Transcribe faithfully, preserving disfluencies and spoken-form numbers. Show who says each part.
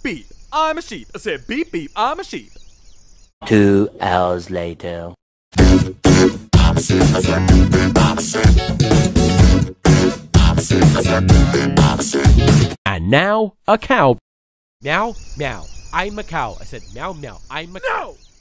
Speaker 1: beep, I'm a sheep. I said beep, beep, I'm a sheep.
Speaker 2: Two hours later.
Speaker 3: And now, a cow. Meow, meow. I'm a cow. I said meow, meow. I'm a
Speaker 1: No!